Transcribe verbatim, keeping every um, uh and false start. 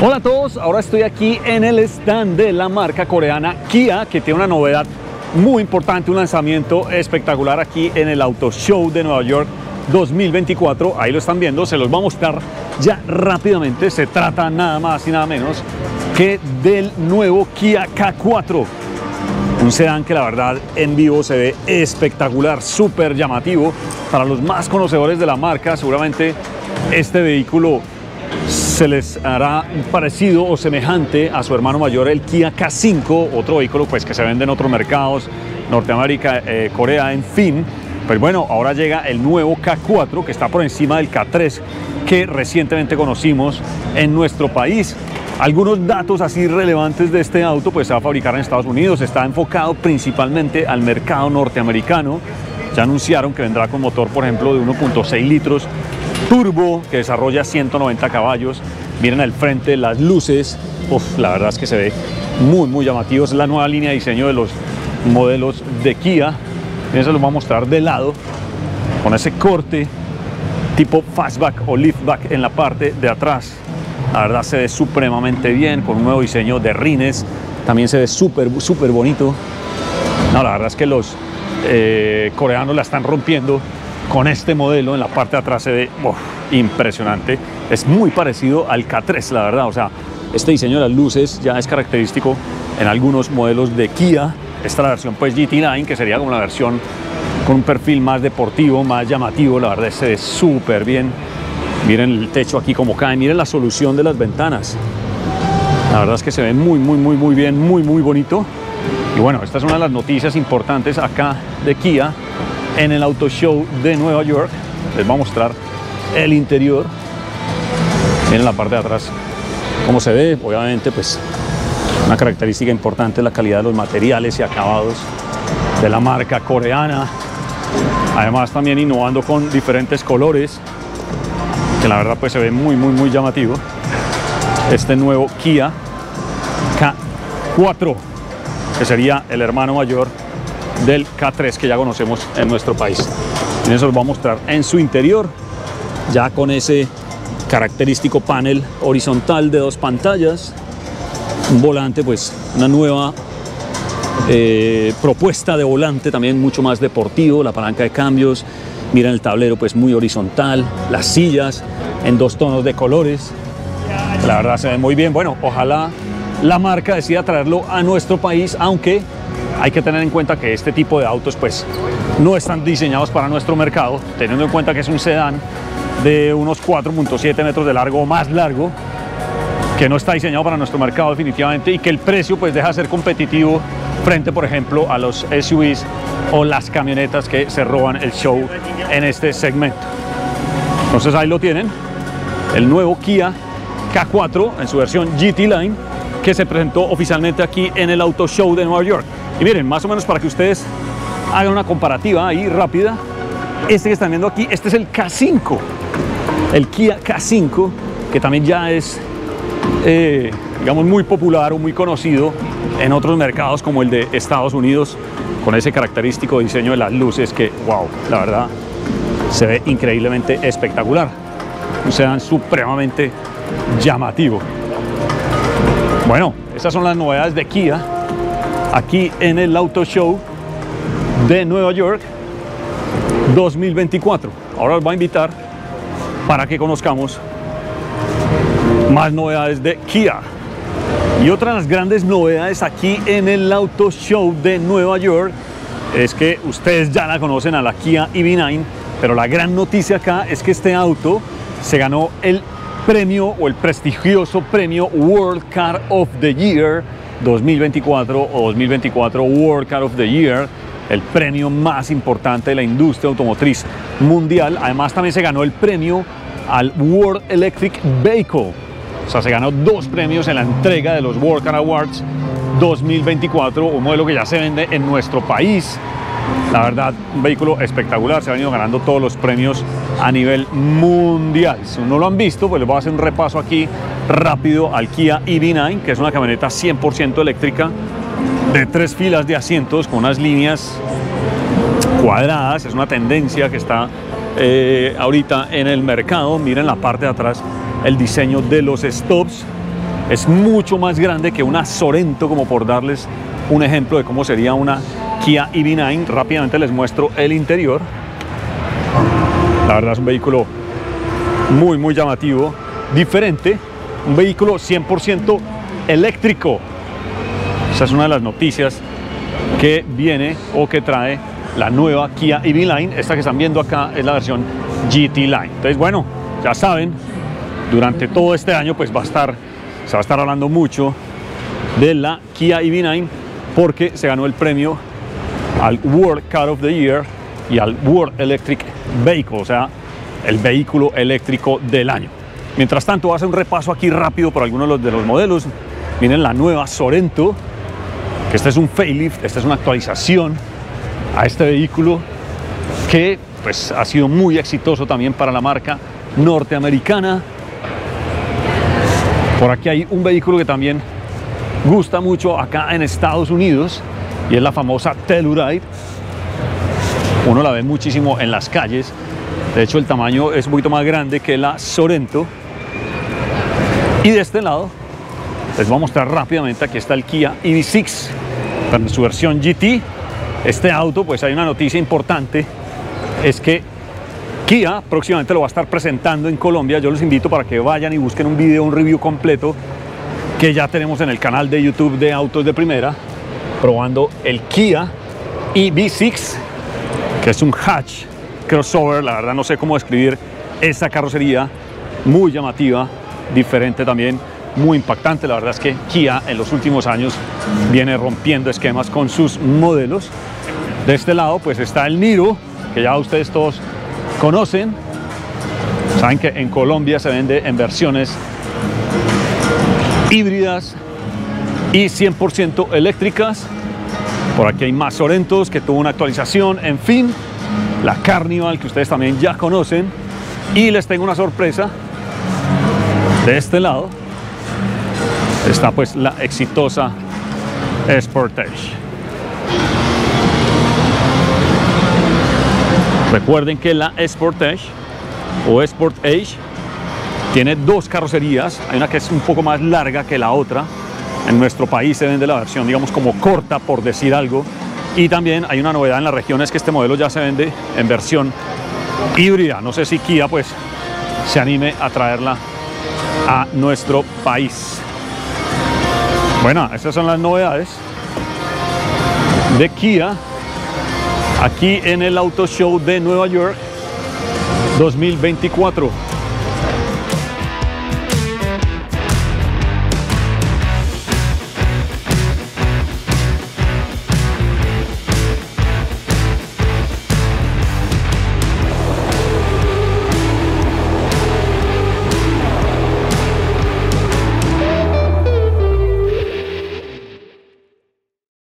Hola a todos, ahora estoy aquí en el stand de la marca coreana Kia, que tiene una novedad muy importante, un lanzamiento espectacular aquí en el Auto Show de Nueva York dos mil veinticuatro. Ahí lo están viendo, se los voy a mostrar ya rápidamente. Se trata nada más y nada menos que del nuevo Kia K cuatro, un sedán que la verdad en vivo se ve espectacular, súper llamativo. Para los más conocedores de la marca, seguramente este vehículo se les hará parecido o semejante a su hermano mayor, el Kia K cinco, otro vehículo pues que se vende en otros mercados, Norteamérica, eh, Corea, en fin. Pues bueno, ahora llega el nuevo K cuatro, que está por encima del K tres que recientemente conocimos en nuestro país. Algunos datos así relevantes de este auto: pues se va a fabricar en Estados Unidos, está enfocado principalmente al mercado norteamericano. Ya anunciaron que vendrá con motor, por ejemplo, de uno punto seis litros turbo, que desarrolla ciento noventa caballos. Miren al frente las luces, uf, la verdad es que se ve muy muy llamativo. Es la nueva línea de diseño de los modelos de Kia. Miren, se los voy a mostrar de lado, con ese corte tipo fastback o liftback en la parte de atrás. La verdad se ve supremamente bien, con un nuevo diseño de rines. También se ve súper súper bonito. No, la verdad es que los eh, coreanos la están rompiendo con este modelo. En la parte de atrás se ve uf, impresionante. Es muy parecido al K tres, la verdad. O sea, este diseño de las luces ya es característico en algunos modelos de Kia. Esta es la versión pues G T Line, que sería como la versión con un perfil más deportivo, más llamativo. La verdad se ve súper bien. Miren el techo aquí como cae, miren la solución de las ventanas. La verdad es que se ve muy, muy, muy, muy bien, muy, muy bonito. Y bueno, esta es una de las noticias importantes acá de Kia en el Auto Show de Nueva York. Les voy a mostrar el interior. Miren la parte de atrás cómo se ve. Obviamente pues una característica importante es la calidad de los materiales y acabados de la marca coreana. Además también innovando con diferentes colores, que la verdad pues se ve muy muy muy llamativo. Este nuevo Kia K cuatro, que sería el hermano mayor del K tres que ya conocemos en nuestro país. Y eso lo voy a mostrar en su interior, ya con ese característico panel horizontal de dos pantallas, un volante pues una nueva eh, propuesta de volante, también mucho más deportivo, la palanca de cambios. Miren el tablero pues muy horizontal, las sillas en dos tonos de colores. La verdad se ve muy bien. Bueno, ojalá la marca decida traerlo a nuestro país, aunque hay que tener en cuenta que este tipo de autos pues no están diseñados para nuestro mercado, teniendo en cuenta que es un sedán de unos cuatro punto siete metros de largo o más largo, que no está diseñado para nuestro mercado definitivamente, y que el precio pues deja de ser competitivo frente, por ejemplo, a los S U Vs o las camionetas que se roban el show en este segmento. Entonces ahí lo tienen, el nuevo Kia K cuatro en su versión G T Line, que se presentó oficialmente aquí en el Auto Show de Nueva York. Y miren, más o menos para que ustedes hagan una comparativa ahí rápida, este que están viendo aquí, este es el K cinco, el Kia K cinco, que también ya es eh, digamos muy popular o muy conocido en otros mercados como el de Estados Unidos, con ese característico diseño de las luces que, wow, la verdad se ve increíblemente espectacular. Un sedán supremamente llamativo. Bueno, estas son las novedades de Kia aquí en el Auto Show de Nueva York dos mil veinticuatro. Ahora los voy a invitar para que conozcamos más novedades de Kia. Y otra de las grandes novedades aquí en el Auto Show de Nueva York es que ustedes ya la conocen, a la Kia E V nueve, pero la gran noticia acá es que este auto se ganó el premio o el prestigioso premio World Car of the Year dos mil veinticuatro o dos mil veinticuatro World Car of the Year, el premio más importante de la industria automotriz mundial. Además también se ganó el premio al World Electric Vehicle. O sea, se ganó dos premios en la entrega de los World Car Awards dos mil veinticuatro, un modelo que ya se vende en nuestro país. La verdad, un vehículo espectacular, se ha venido ganando todos los premios a nivel mundial. Si no lo han visto, pues les voy a hacer un repaso aquí rápido al Kia E V nueve, que es una camioneta cien por ciento eléctrica, de tres filas de asientos, con unas líneas cuadradas. Es una tendencia que está eh, ahorita en el mercado. Miren la parte de atrás, el diseño de los stops, es mucho más grande que una Sorento, como por darles un ejemplo de cómo sería una Kia E V nueve. Rápidamente les muestro el interior. La verdad es un vehículo muy muy llamativo, diferente, un vehículo cien por ciento eléctrico. Esa es una de las noticias que viene o que trae la nueva Kia E V Line. Esta que están viendo acá es la versión G T Line. Entonces, bueno, ya saben, durante todo este año pues va a estar, se va a estar hablando mucho de la Kia E V nueve porque se ganó el premio al World Car of the Year y al World Electric Vehicle, o sea, el vehículo eléctrico del año. Mientras tanto, voy a hacer un repaso aquí rápido por algunos de los, de los modelos. Miren la nueva Sorento, que este es un facelift, esta es una actualización a este vehículo que pues ha sido muy exitoso también para la marca norteamericana. Por aquí hay un vehículo que también gusta mucho acá en Estados Unidos y es la famosa Telluride. Uno la ve muchísimo en las calles. De hecho, el tamaño es un poquito más grande que la Sorento. Y de este lado les voy a mostrar rápidamente. Aquí está el Kia E V seis en su versión G T. Este auto, pues hay una noticia importante, es que Kia próximamente lo va a estar presentando en Colombia. Yo los invito para que vayan y busquen un video, un review completo que ya tenemos en el canal de YouTube de Autos de Primera, probando el Kia E V seis, que es un hatch crossover. La verdad no sé cómo describir esa carrocería, muy llamativa, diferente también, muy impactante. La verdad es que Kia en los últimos años viene rompiendo esquemas con sus modelos. De este lado pues está el Niro, que ya ustedes todos conocen. Saben que en Colombia se vende en versiones híbridas y cien por ciento eléctricas. Por aquí hay más Sorentos que tuvo una actualización. En fin, la Carnival, que ustedes también ya conocen. Y les tengo una sorpresa. De este lado está pues la exitosa Sportage. Recuerden que la Sportage o Sportage tiene dos carrocerías. Hay una que es un poco más larga que la otra. En nuestro país se vende la versión, digamos, como corta, por decir algo. Y también hay una novedad en la región, es que este modelo ya se vende en versión híbrida. No sé si Kia pues se anime a traerla a nuestro país. Bueno, estas son las novedades de Kia aquí en el Auto Show de Nueva York dos mil veinticuatro.